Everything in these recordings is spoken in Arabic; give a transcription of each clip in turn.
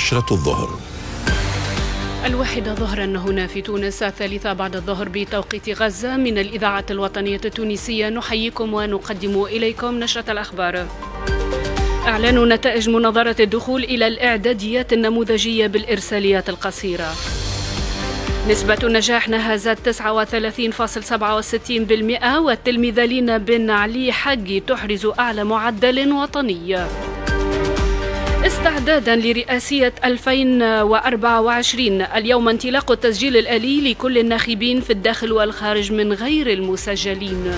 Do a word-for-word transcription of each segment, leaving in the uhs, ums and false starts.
عشرة الظهر. الواحدة ظهرا هنا في تونس، الثالثة بعد الظهر بتوقيت غزة. من الإذاعة الوطنية التونسية نحييكم ونقدم إليكم نشرة الأخبار. إعلان نتائج مناظرة الدخول إلى الإعداديات النموذجية بالإرساليات القصيرة. نسبة النجاح نهزت تسعة وثلاثين فاصلة سبعة وستين بالمئة، والتلميذة لينا بن علي حقي تحرز أعلى معدل وطني. استعدادا لرئاسية ألفين وأربعة وعشرين، اليوم انطلاق التسجيل الآلي لكل الناخبين في الداخل والخارج من غير المسجلين.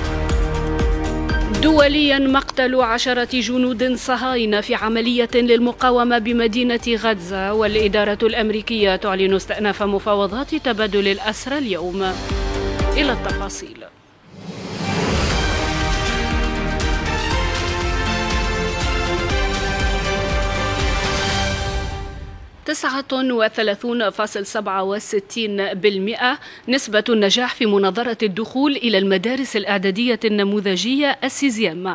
دوليا مقتل عشرة جنود صهاينة في عملية للمقاومة بمدينة غزة، والإدارة الأمريكية تعلن استئناف مفاوضات تبادل الأسرى اليوم. إلى التفاصيل. تسعة وثلاثين فاصلة سبعة وستين بالمئة نسبة النجاح في مناظرة الدخول إلى المدارس الإعدادية النموذجية السيزيام،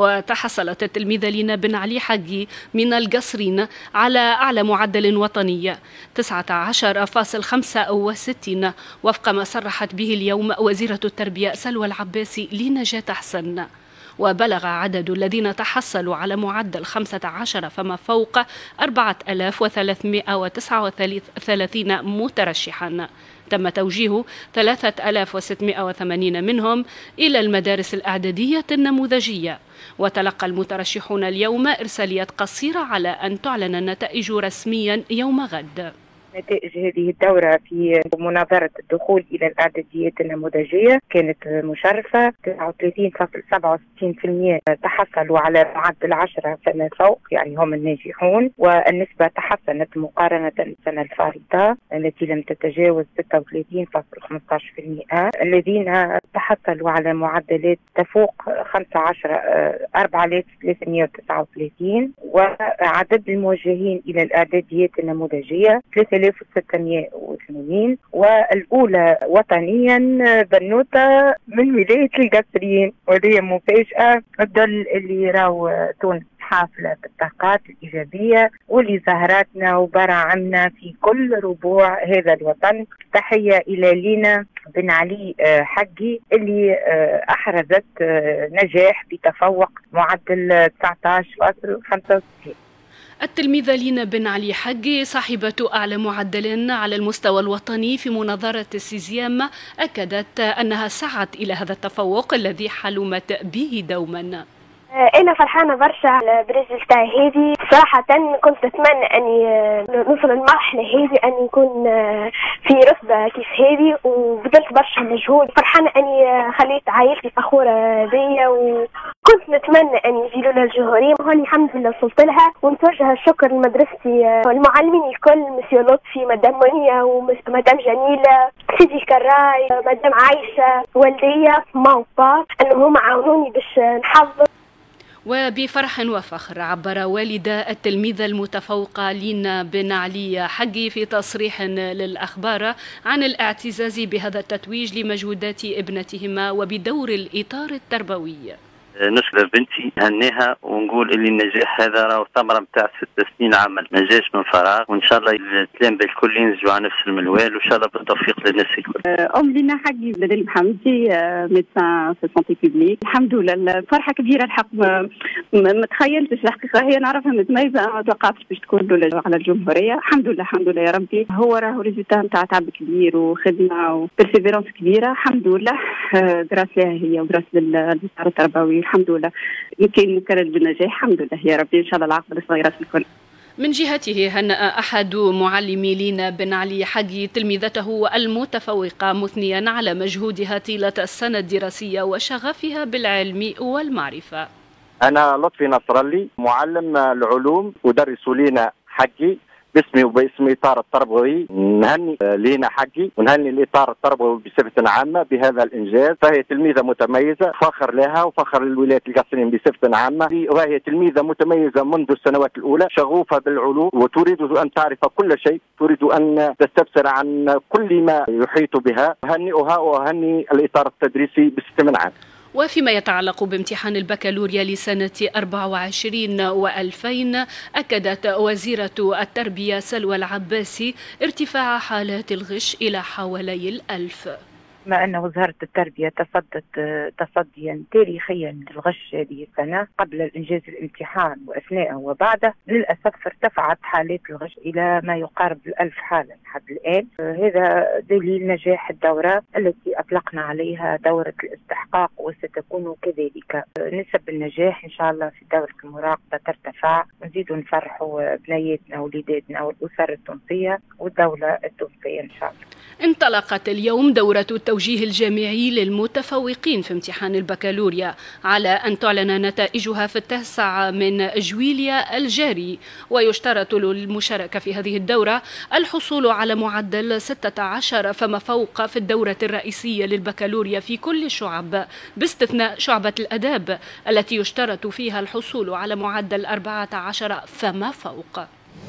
وتحصلت التلميذة لينا بن علي حقي من القصرين على أعلى معدل وطني تسعة عشر فاصلة خمسة وستين، وفق ما صرحت به اليوم وزيرة التربية سلوى العباسي لنجاة حسن. وبلغ عدد الذين تحصلوا على معدل خمسة عشر فما فوق أربعة آلاف وثلاثمئة وتسعة وثلاثين مترشحا. تم توجيه ثلاثة آلاف وستمئة وثمانين منهم إلى المدارس الإعدادية النموذجية. وتلقى المترشحون اليوم إرساليات قصيرة على أن تعلن النتائج رسميا يوم غد. نتائج هذه الدورة في مناظرة الدخول إلى الإعداديات النموذجية كانت مشرفة. تسعة وثلاثين فاصلة سبعة وستين بالمئة تحصلوا على معدل عشرة فما فوق، يعني هم الناجحون، والنسبة تحسنت مقارنة بالسنة الفارطة التي لم تتجاوز ستة وثلاثين فاصلة خمسة عشر بالمئة. الذين تحصلوا على معدلات تفوق خمسة عشر أربعة آلاف وثلاثمئة وتسعة وثلاثين، وعدد الموجهين إلى الإعداديات النموذجية ثلاثة آلاف وستمئة وثمانين، والأولى وطنيا بنوتة من ولاية القصرين، وهذه مفاجأة تدل اللي راهو تونس حافلة بالطاقات الإيجابية واللي زهراتنا وبراعمنا في كل ربوع هذا الوطن. تحية إلى لينا بن علي حقي اللي أحرزت نجاح بتفوق معدل تسعة عشر فاصلة خمسة وستين. التلميذة لينا بن علي حقي صاحبة أعلى معدل على المستوى الوطني في مناظرة السيزيام أكدت أنها سعت إلى هذا التفوق الذي حلمت به دوما. أنا فرحانة برشا على بريزل تاعي هذه. صراحة كنت أتمنى أني نوصل المرحلة هذه، أن يكون في رتبة كيف هذه، وبذلت برشا مجهود. فرحانة أني خليت عائلتي فخورة بيا، وكنت نتمنى أن يجيلوا لها الجمهورية، وهوني الحمد لله وصلت لها. ونتوجه الشكر لمدرستي والمعلمين الكل، مسيو لطفي، مدام منيا، ومدام جميلة، سيدي كراي، مدام عايشة، والدية، ما وبا، أنهم هم عاونوني باش نحضر. وبفرح وفخر عبر والدة التلميذة المتفوقة لينا بن علي حقي في تصريح للأخبار عن الاعتزاز بهذا التتويج لمجهودات ابنتهما وبدور الإطار التربوي. نشكر بنتي، هنيها ونقول اللي النجاح هذا راهو ثمره نتاع ست سنين عمل، ما جاش من فراغ، وان شاء الله التلامذه الكل ينجحوا على نفس المنوال، وان شاء الله بالتوفيق للناس الكل. ام لينا حقي بدري محمدي، ميدسان في سونتي بيبليك. الحمد لله الفرحه كبيره الحق، ما, ما تخيلتش الحقيقه، هي نعرفها متميزه، ما توقعتش باش تكون على الجمهوريه. الحمد لله الحمد لله يا ربي. هو راهو ريزولتا نتاع تعب كبير وخدمه وبرسيفيرونس كبيره. الحمد لله دراسه لها هي ودراسه للإطار التربوي. الحمد لله يمكن مكرر بالنجاح. الحمد لله يا ربي، ان شاء الله العاقبه للصغيرات الكل. من جهته هنأ أحد معلمي لينا بن علي حقي تلميذته المتفوقة مثنيا على مجهودها طيلة السنة الدراسية وشغفها بالعلم والمعرفة. أنا لطفي نصر الله، معلم العلوم ودرس لينا حقي باسمي وباسم الاطار التربوي. نهني لينا حقي ونهني الاطار التربوي بصفه عامه بهذا الانجاز، فهي تلميذه متميزه، فخر لها وفخر للولايات القصرين بصفه عامه، وهي تلميذه متميزه منذ السنوات الاولى، شغوفه بالعلوم وتريد ان تعرف كل شيء، تريد ان تستفسر عن كل ما يحيط بها. اهنئها واهني الاطار التدريسي بصفه عامه. وفيما يتعلق بامتحان البكالوريا لسنة أربعة وعشرين وألفين، أكدت وزيرة التربية سلوى العباسي ارتفاع حالات الغش إلى حوالي الألف. بما أن وزارة التربية تصدت تصديا تاريخيا للغش هذه السنة قبل الإنجاز الامتحان وأثناءه وبعده، للأسف ارتفعت حالات الغش إلى ما يقارب الألف حالة لحد الآن. هذا دليل نجاح الدورة التي أطلقنا عليها دورة الاستحقاق، وستكون كذلك. نسب النجاح إن شاء الله في دورة المراقبة ترتفع، ونزيد نفرحوا بنياتنا ووليداتنا والأسر التونسية والدولة التونسية إن شاء الله. انطلقت اليوم دورة التوجيه الجامعي للمتفوقين في امتحان البكالوريا، على أن تعلن نتائجها في التاسع من جويليا الجاري، ويشترط للمشاركة في هذه الدورة الحصول على معدل ستة عشر فما فوق في الدورة الرئيسية للبكالوريا في كل الشعب، باستثناء شعبة الآداب التي يشترط فيها الحصول على معدل أربعة عشر فما فوق.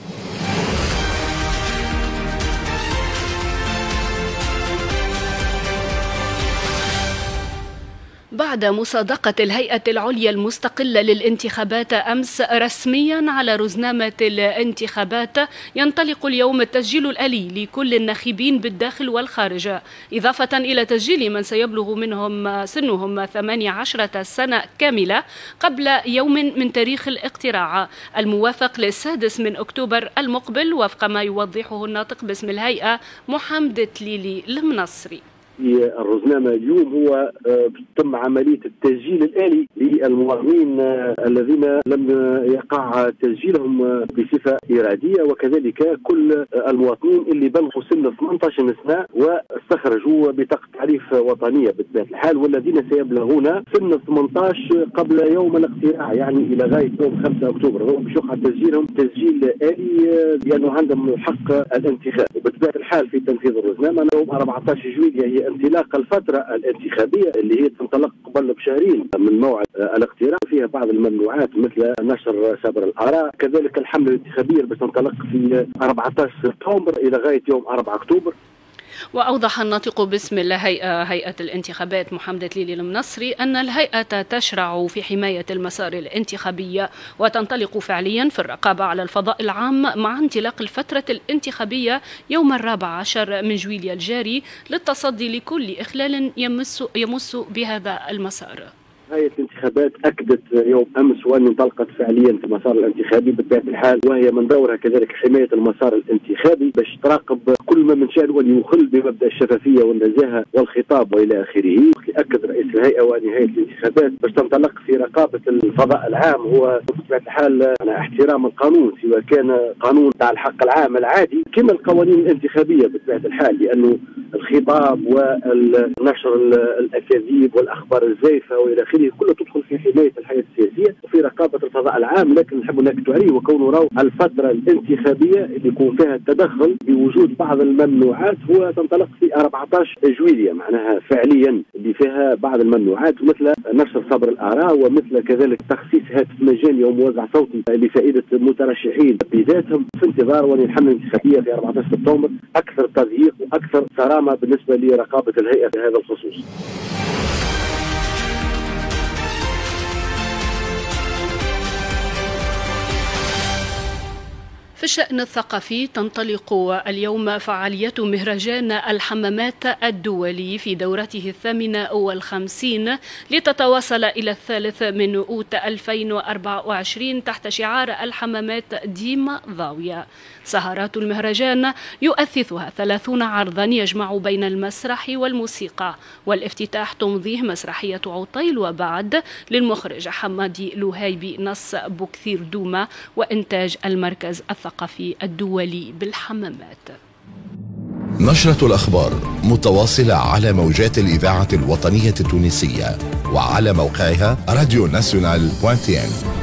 بعد مصادقة الهيئة العليا المستقلة للانتخابات أمس رسميا على رزنامة الانتخابات، ينطلق اليوم التسجيل الآلي لكل الناخبين بالداخل والخارج، إضافة إلى تسجيل من سيبلغ منهم سنهم ثمانية عشرة سنة كاملة قبل يوم من تاريخ الاقتراع الموافق للسادس من أكتوبر المقبل، وفق ما يوضحه الناطق باسم الهيئة محمد تليلي المنصري. في الرزنامة اليوم هو تم عملية التسجيل الآلي للمواطنين الذين لم يقع تسجيلهم بصفة إرادية، وكذلك كل المواطنين اللي بلغوا سن ثمانية عشر سنة واستخرجوا بطاقة تعريف وطنية بطبيعة الحال، والذين سيبلغون سن ثمانية عشر قبل يوم الاقتراع، يعني إلى غاية يوم خمسة أكتوبر، هم باش يقع تسجيلهم تسجيل آلي لأنه عندهم حق الانتخاب. وبطبيعة الحال في تنفيذ الرزنامة يوم أربعة عشر جويلية هي انطلاق الفترة الانتخابية اللي هي تنطلق قبل بشهرين من موعد الاقتراع، فيها بعض الممنوعات مثل نشر سبر الآراء، كذلك الحملة الانتخابية اللي تنطلق في أربعة عشر سبتمبر إلى غاية يوم أربعة أكتوبر. وأوضح الناطق باسم الهيئة هيئة الانتخابات محمد تليلي المنصري أن الهيئة تشرع في حماية المسار الانتخابي وتنطلق فعليا في الرقابة على الفضاء العام مع انطلاق الفترة الانتخابية يوم الرابع عشر من جويليا الجاري للتصدي لكل إخلال يمس يمس بهذا المسار. هيئة الانتخابات أكدت يوم أمس وأن انطلقت فعليا في المسار الانتخابي بطبيعة الحال، وهي من دورها كذلك حماية المسار الانتخابي باش تراقب كل ما من شأنه أن يخل بمبدأ الشفافية والنزاهة والخطاب وإلى آخره. أكد رئيس الهيئة وأن هيئة الانتخابات باش تنطلق في رقابة الفضاء العام هو بطبيعة الحال على احترام القانون، سواء كان قانون تاع الحق العام العادي كما القوانين الانتخابية بطبيعة الحال، لأنه الخطاب والنشر الأكاذيب والأخبار الزائفة وإلى آخره كله تدخل في حماية الحياة السياسية وفي رقابة الفضاء العام. لكن نحب نأكد عليه وكونه راهو الفترة الانتخابية اللي يكون فيها التدخل بوجود بعض الممنوعات هو تنطلق في أربعة عشر جويلية، معناها فعليا اللي فيها بعض الممنوعات مثل نشر صبر الآراء ومثل كذلك تخصيص هاتف مجاني وموزع صوتي لفائدة المترشحين بذاتهم في انتظار وان الحملة الانتخابية في أربعة عشر سبتمبر أكثر تضييق وأكثر صرامة بالنسبة لرقابة الهيئة في هذا الخصوص. في الشأن الثقافي تنطلق اليوم فعالية مهرجان الحمامات الدولي في دورته الثامنة والخمسين لتتواصل إلى الثالث من أوت ألفين وأربعة وعشرين تحت شعار الحمامات ديما ضاوية. سهرات المهرجان يؤثثها ثلاثون عرضا يجمع بين المسرح والموسيقى، والافتتاح تمضيه مسرحية عطيل وبعد للمخرج حمادي لوهيبي نص بوكثير دوما، وإنتاج المركز الثقافي الدولي بالحمامات. نشرة الأخبار متواصلة على موجات الإذاعة الوطنية التونسية وعلى موقعها راديو ناسيونال دوت تي ان.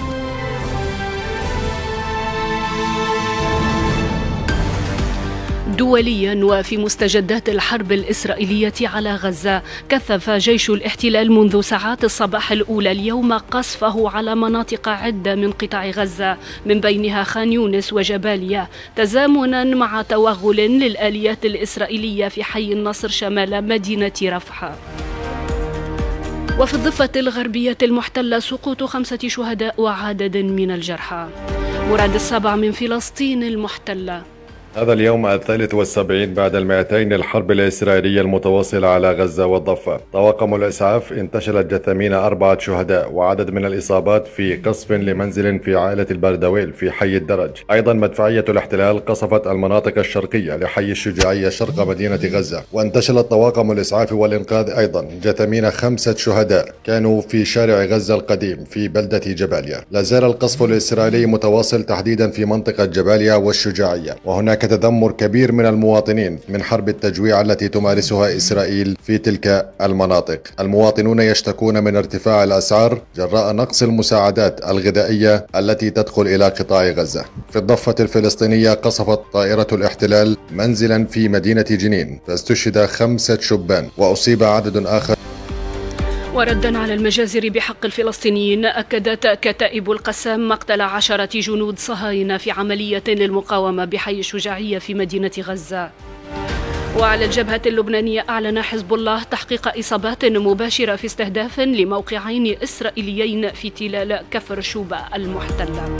دوليا وفي مستجدات الحرب الإسرائيلية على غزة، كثف جيش الاحتلال منذ ساعات الصباح الأولى اليوم قصفه على مناطق عدة من قطاع غزة من بينها خان يونس وجباليا، تزامنا مع توغل للآليات الإسرائيلية في حي النصر شمال مدينة رفح. وفي الضفة الغربية المحتلة سقوط خمسة شهداء وعدد من الجرحى. مراد السابع من فلسطين المحتلة. هذا اليوم الثالث والسبعين بعد المائتين للحرب الإسرائيلية المتواصلة على غزة والضفة. طواقم الإسعاف انتشلت جثامين أربعة شهداء وعدد من الإصابات في قصف لمنزل في عائلة البردويل في حي الدرج. أيضا مدفعية الاحتلال قصفت المناطق الشرقية لحي الشجاعية شرق مدينة غزة. وانتشلت طواقم الإسعاف والإنقاذ أيضا جثامين خمسة شهداء كانوا في شارع غزة القديم في بلدة جباليا. لا زال القصف الإسرائيلي متواصل تحديدا في منطقة جباليا والشجاعية، وهناك تذمر كبير من المواطنين من حرب التجويع التي تمارسها إسرائيل في تلك المناطق. المواطنون يشتكون من ارتفاع الأسعار جراء نقص المساعدات الغذائية التي تدخل إلى قطاع غزة. في الضفة الفلسطينية قصفت طائرة الاحتلال منزلا في مدينة جنين فاستشهد خمسة شبان وأصيب عدد آخر. وردا على المجازر بحق الفلسطينيين، أكدت كتائب القسام مقتل عشرة جنود صهاينة في عملية للمقاومة بحي الشجاعية في مدينة غزة. وعلى الجبهة اللبنانية أعلن حزب الله تحقيق إصابات مباشرة في استهداف لموقعين إسرائيليين في تلال كفر شوبة المحتلة.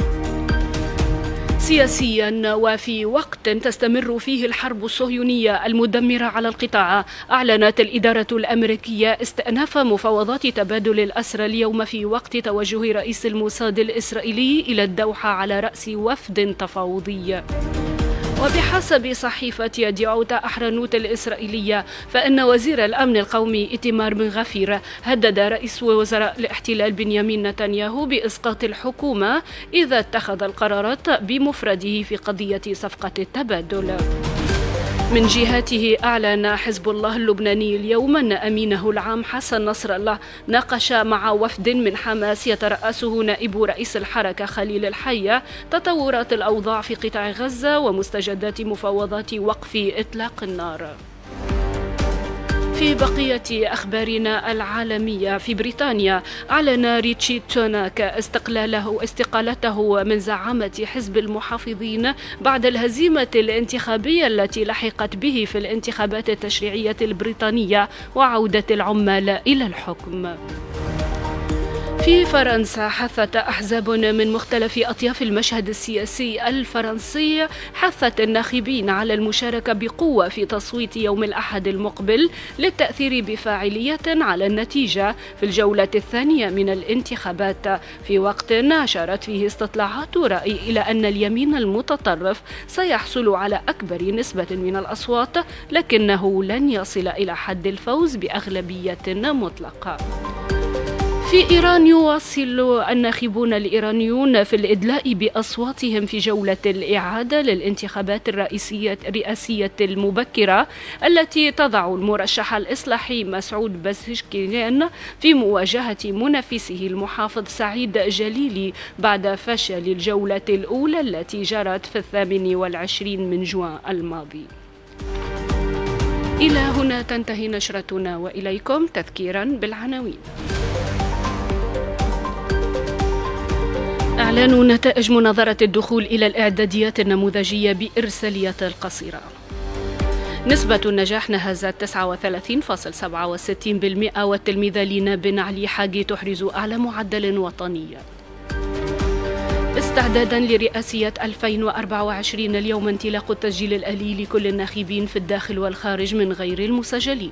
سياسيا، وفي وقت تستمر فيه الحرب الصهيونية المدمرة على القطاع، أعلنت الإدارة الأمريكية استئناف مفاوضات تبادل الأسرى اليوم في وقت توجه رئيس الموساد الإسرائيلي إلى الدوحة على رأس وفد تفاوضي. وبحسب صحيفة يديعوت أحرنوت الإسرائيلية، فإن وزير الأمن القومي إيتمار بن غفير هدد رئيس وزراء الاحتلال بنيامين نتنياهو بإسقاط الحكومة إذا اتخذ القرارات بمفرده في قضية صفقة التبادل. من جهته أعلن حزب الله اللبناني اليوم أن أمينه العام حسن نصر الله ناقش مع وفد من حماس يترأسه نائب رئيس الحركة خليل الحية تطورات الأوضاع في قطاع غزة ومستجدات مفاوضات وقف إطلاق النار. في بقية أخبارنا العالمية، في بريطانيا أعلن ريتشي توناك استقلاله استقالته من زعامة حزب المحافظين بعد الهزيمة الانتخابية التي لحقت به في الانتخابات التشريعية البريطانية وعودة العمال إلى الحكم. في فرنسا، حثت أحزاب من مختلف أطياف المشهد السياسي الفرنسي حثت الناخبين على المشاركة بقوة في تصويت يوم الأحد المقبل للتأثير بفاعلية على النتيجة في الجولة الثانية من الانتخابات، في وقت أشارت فيه استطلاعات رأي إلى أن اليمين المتطرف سيحصل على أكبر نسبة من الأصوات، لكنه لن يصل إلى حد الفوز بأغلبية مطلقة. في إيران، يواصل الناخبون الإيرانيون في الإدلاء بأصواتهم في جولة الإعادة للانتخابات الرئيسية الرئاسية المبكرة التي تضع المرشح الإصلاحي مسعود بزشكيان في مواجهة منافسه المحافظ سعيد جليلي بعد فشل الجولة الأولى التي جرت في الثامن والعشرين من جوان الماضي. إلى هنا تنتهي نشرتنا، وإليكم تذكيرا بالعناوين. إعلان نتائج مناظرة الدخول إلى الإعداديات النموذجية بإرسالية القصيرة. نسبة النجاح نهزت تسعة وثلاثين فاصلة سبعة وستين بالمئة، والتلميذة لينا بن علي حاجي تحرز أعلى معدل وطني. استعدادا لرئاسية ألفين وأربعة وعشرين، اليوم انطلاق التسجيل الآلي لكل الناخبين في الداخل والخارج من غير المسجلين.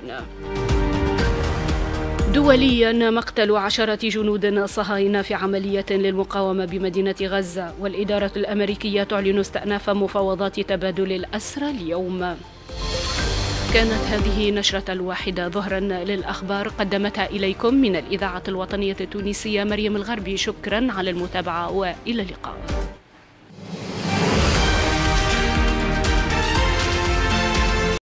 دوليا، مقتل عشرة جنود صهاينة في عملية للمقاومة بمدينة غزة، والإدارة الأمريكية تعلن استئناف مفاوضات تبادل الأسرى اليوم. كانت هذه نشرة الواحدة ظهرا للأخبار، قدمتها إليكم من الإذاعة الوطنية التونسية مريم الغربي. شكرا على المتابعة وإلى اللقاء.